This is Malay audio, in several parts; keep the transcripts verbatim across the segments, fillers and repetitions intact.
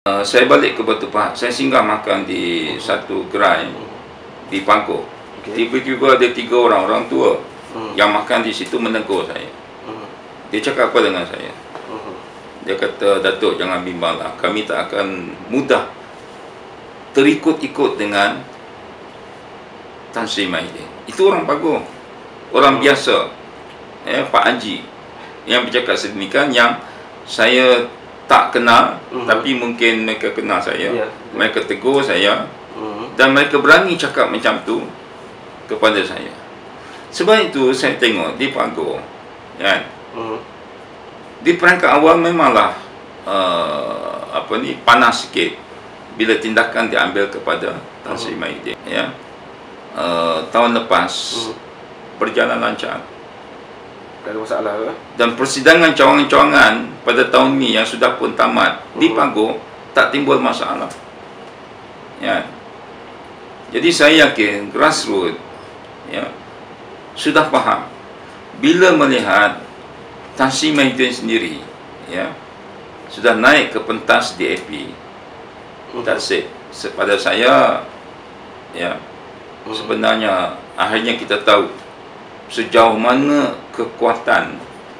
Uh, saya balik ke Batu Pahat. Saya singgah makan di uh-huh. satu gerai di Pangkor. Okay. Tiba-tiba ada tiga orang, orang tua uh-huh. yang makan di situ menegur saya. Uh-huh. Dia cakap apa dengan saya? Uh-huh. Dia kata, "Datuk, jangan bimbanglah. Kami tak akan mudah terikut-ikut dengan Tan Sri Mahidin." Itu orang Paguh, orang uh-huh. biasa, eh, Pak Haji yang bercakap sedemikian, yang saya tak kenal, uh-huh. tapi mungkin mereka kenal saya. Yeah. Mereka tegur saya, uh-huh. dan mereka berani cakap macam tu kepada saya. Sebab itu saya tengok di Pangkor, kan, uh-huh. di peringkat awal memanglah uh, apa ni panas sikit bila tindakan diambil kepada Tan Sri Mahidin. Ya, uh, tahun lepas uh-huh. berjalan lancar. Tak ada masalah ke? Dan persidangan cawangan-cawangan pada tahun ini yang sudah pun tamat uh-huh. di Pangkor tak timbul masalah. Ya. Jadi saya yakin grassroots, ya, sudah faham bila melihat Tan Sri Mahidin sendiri, ya, sudah naik ke pentas D A P. Uh-huh. That's it. Pada saya, ya, uh-huh. sebenarnya akhirnya kita tahu sejauh mana kekuatan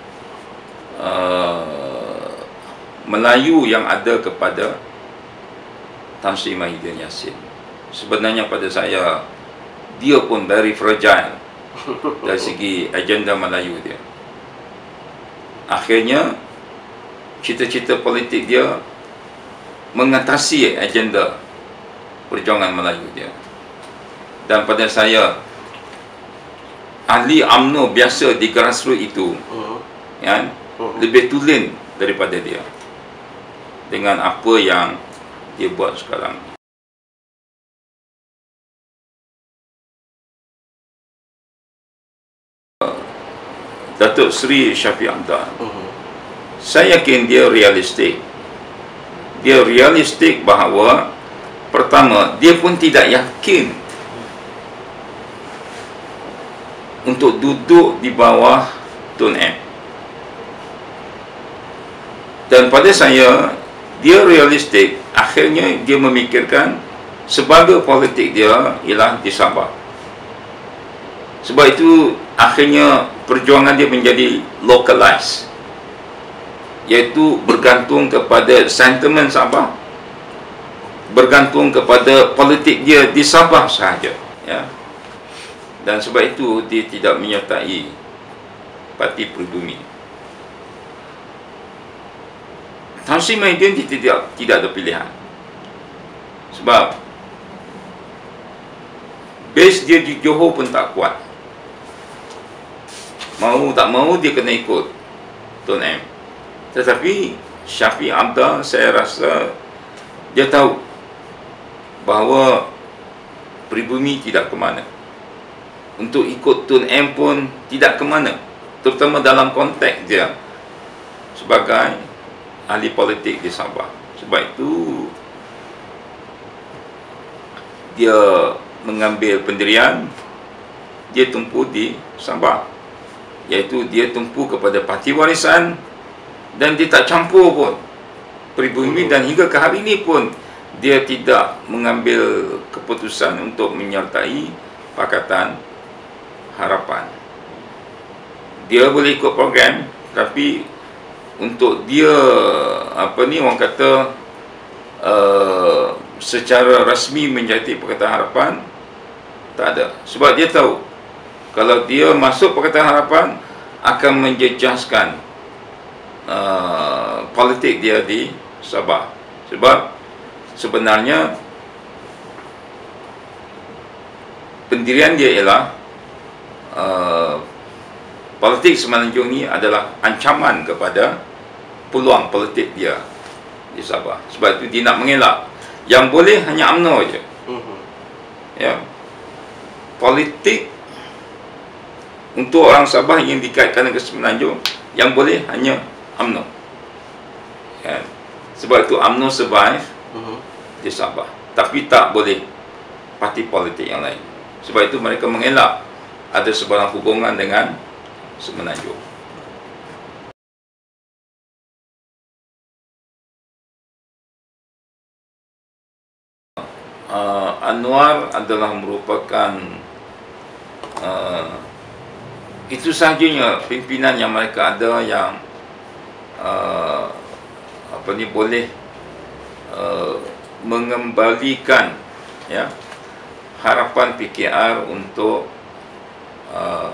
uh, Melayu yang ada kepada Tan Sri Mahidin Yassin. Sebenarnya pada saya, dia pun very fragile dari segi agenda Melayu dia. Akhirnya cita-cita politik dia mengatasi agenda perjuangan Melayu dia. Dan pada saya, ahli U M N O biasa di grassroots itu, uh-huh. kan, uh-huh. lebih tulen daripada dia dengan apa yang dia buat sekarang. Datuk Seri Shafie Hamdan, uh-huh. saya yakin dia realistik. Dia realistik bahawa pertama, dia pun tidak yakin untuk duduk di bawah Tun M. Dan pada saya, dia realistik. Akhirnya dia memikirkan sebagai politik dia ialah di Sabah. Sebab itu akhirnya perjuangan dia menjadi localized, iaitu bergantung kepada sentimen Sabah, bergantung kepada politik dia di Sabah sahaja, ya. Dan sebab itu dia tidak menyertai Parti Pribumi. Tan Sri Mahidin tidak tidak ada pilihan. Sebab base dia di Johor pun tak kuat. Mau tak mau dia kena ikut Tun M. Tetapi Shafie Hamdan, saya rasa dia tahu bahawa pribumi tidak ke mana. Untuk ikut Tun M pun tidak ke mana, terutama dalam konteks dia sebagai ahli politik di Sabah. Sebab itu dia mengambil pendirian, dia tumpu di Sabah, iaitu dia tumpu kepada Parti Warisan, dan dia tak campur pun pribumi. Dan hingga ke hari ini pun dia tidak mengambil keputusan untuk menyertai Pakatan Harapan. Dia boleh ikut program, tapi untuk dia apa ni orang kata uh, secara rasmi menjadi Pakatan Harapan, tak ada. Sebab dia tahu kalau dia masuk Pakatan Harapan akan menjejaskan uh, politik dia di Sabah. Sebab sebenarnya pendirian dia ialah Uh, politik Semenanjung ini adalah ancaman kepada peluang politik dia di Sabah. Sebab itu dia nak mengelak. Yang boleh hanya U M N O je. Uh-huh. Ya. Politik untuk orang Sabah yang dikaitkan dengan Semenanjung, yang boleh hanya U M N O. Ya. Sebab itu U M N O survive uh-huh. di Sabah. Tapi tak boleh parti politik yang lain. Sebab itu mereka mengelak ada sebarang hubungan dengan Semenanjung. Anwar adalah merupakan uh, itu sahaja pimpinan yang mereka ada yang uh, apa ni boleh uh, mengembalikan ya harapan P K R untuk uh,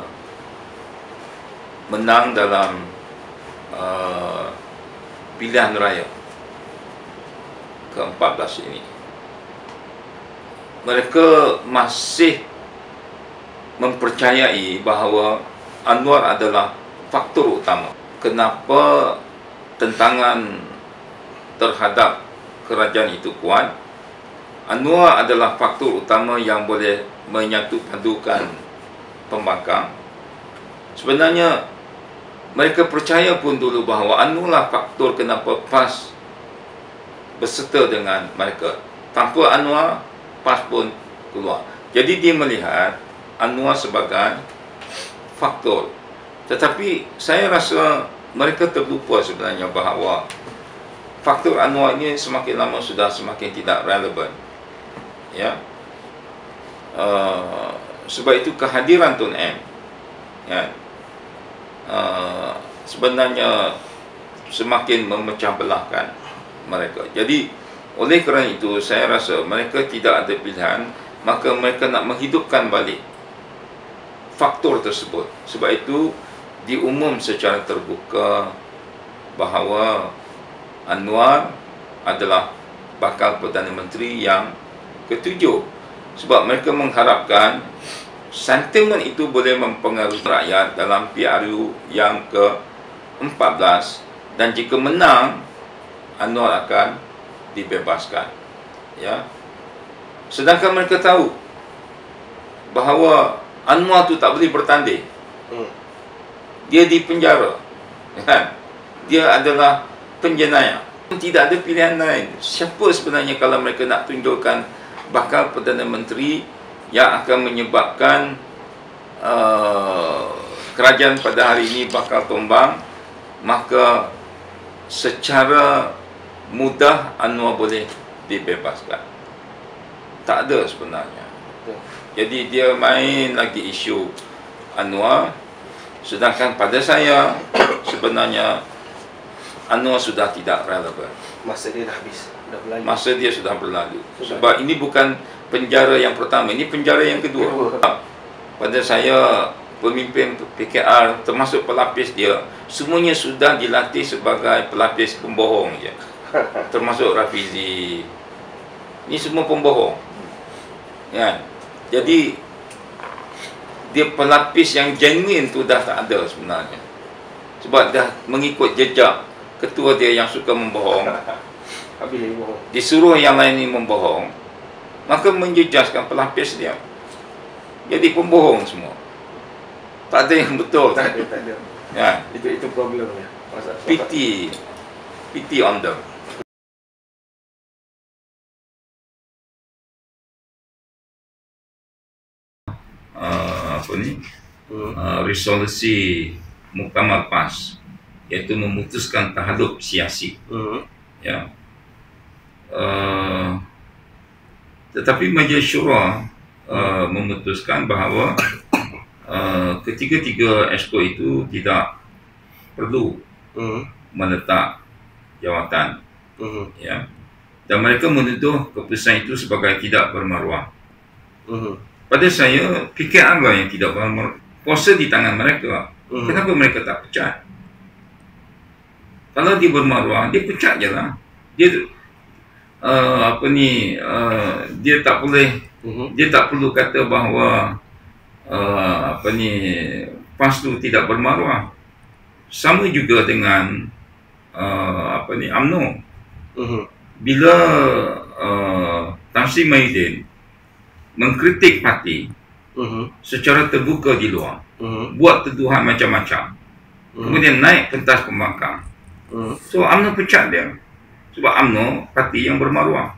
menang dalam uh, pilihan raya ke empat belas ini. Mereka masih mempercayai bahawa Anwar adalah faktor utama kenapa tentangan terhadap kerajaan itu kuat. Anwar adalah faktor utama yang boleh menyatu padukan pembangkang. Sebenarnya mereka percaya pun dulu bahawa Anwar lah faktor kenapa P A S berserta dengan mereka. Tanpa Anwar, P A S pun keluar. Jadi dia melihat Anwar sebagai faktor. Tetapi saya rasa mereka terlupa sebenarnya bahawa faktor Anwar ini semakin lama sudah semakin tidak relevan. Ya, uh, sebab itu kehadiran Tun M, ya, uh, sebenarnya semakin memecah belahkan mereka. Jadi oleh kerana itu saya rasa mereka tidak ada pilihan, maka mereka nak menghidupkan balik faktor tersebut. Sebab itu diumum secara terbuka bahawa Anwar adalah bakal Perdana Menteri yang ketujuh. Sebab mereka mengharapkan sentimen itu boleh mempengaruhi rakyat dalam P R U yang ke empat belas, dan jika menang Anwar akan dibebaskan. Ya. Sedangkan mereka tahu bahawa Anwar tu tak boleh bertanding. Hmm. Dia di penjara. Kan? Dia adalah penjenayah. Tidak ada pilihan lain. Siapa sebenarnya kalau mereka nak tunjukkan bakal Perdana Menteri yang akan menyebabkan uh, kerajaan pada hari ini bakal tumbang, maka secara mudah Anwar boleh dibebaskan. Tak ada sebenarnya. Jadi dia main lagi isu Anwar, sedangkan pada saya sebenarnya Anwar sudah tidak relevan. Masa dia dah habis, dah berlalu. Masa dia sudah berlalu. Sebab ini bukan penjara yang pertama, ini penjara yang kedua. Pada saya, pemimpin P K R termasuk pelapis dia, semuanya sudah dilatih sebagai pelapis pembohong je. Termasuk Rafizi. Ini semua pembohong. Ya. Jadi dia pelapis yang genuine tu dah tak ada sebenarnya. Sebab dah mengikut jejak ketua dia yang suka membohong. Habis dia bohong. Disuruh yang lain ni membohong, maka menjejaskan pelapis dia. Jadi pembohong semua. Tak ada yang betul. Tak ada, tak ada. Ya. Itu itu problemnya. Pity. Pity on them. Uh, apa ni? Hmm. Uh, resolusi Muktamar P A S, iaitu memutuskan tahaddub siasi. Hmm. Ya. Uh, tetapi Majlis Syura uh, memutuskan bahawa uh, ketiga-tiga exco itu tidak perlu uh-huh. meletak jawatan. Uh-huh. Ya. Dan mereka menuduh keputusan itu sebagai tidak bermaruah. Uh-huh. Pada saya, P K R lah yang tidak bermaruah. Kuasa di tangan mereka. Uh-huh. Kenapa mereka tak pecat? Kalau dia bermaruah, dia pecat je lah. Dia uh, apa ni uh, dia tak boleh uh-huh. dia tak perlu kata bahawa uh, apa ni P A S tu tidak bermaruah. Sama juga dengan uh, apa ni U M N O. Uh-huh. Bila uh, Tan Sri Mahyudin mengkritik parti uh-huh. secara terbuka di luar, uh-huh. buat tuduhan macam-macam, uh-huh. kemudian naik pentas pembangkang, uh-huh. so U M N O pecat dia. Sebab U M N O parti yang bermaruah.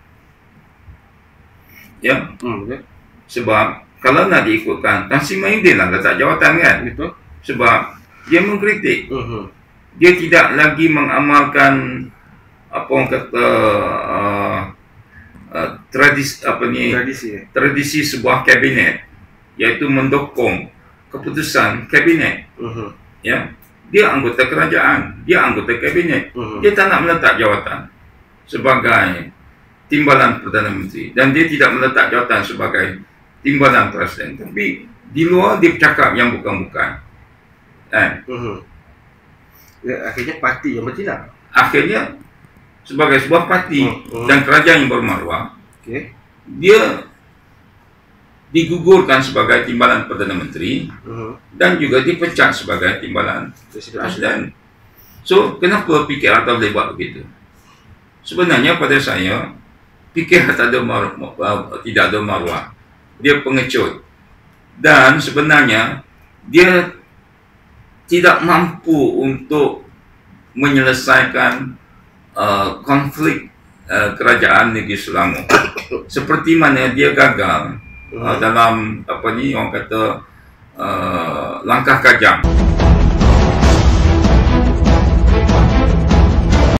Ya. Hmm, okay. Sebab kalau nak diikutkan, Tan Sri Mahyudin lah letak jawatan kan. Betul. Sebab dia mengkritik. Uh-huh. Dia tidak lagi mengamalkan apa orang kata uh, uh, tradisi apa ni Tradisi. tradisi sebuah kabinet, iaitu mendukung keputusan kabinet. Mhm. Ya, dia anggota kerajaan, dia anggota kabinet. Mhm. Dia tak nak meletak jawatan sebagai timbalan Perdana Menteri, dan dia tidak meletak jawatan sebagai timbalan Presiden. Tapi di luar dia bercakap yang bukan-bukan. Kan? Mhm. Ya, akhirnya parti yang bertindak. Akhirnya sebagai sebuah parti Mhm. dan kerajaan yang bermaruah, Okey. dia digugurkan sebagai timbalan Perdana Menteri Mhm. dan juga dipecat sebagai timbalan Presiden. Presiden. So, kenapa P K R tak boleh buat begitu? Sebenarnya pada saya, P K R tak ada mar- uh, tidak ada maruah. Dia pengecut. Dan sebenarnya dia tidak mampu untuk menyelesaikan uh, konflik uh, kerajaan negeri Selangor. Seperti mana dia gagal uh, dalam apa ni orang kata uh, langkah kajang.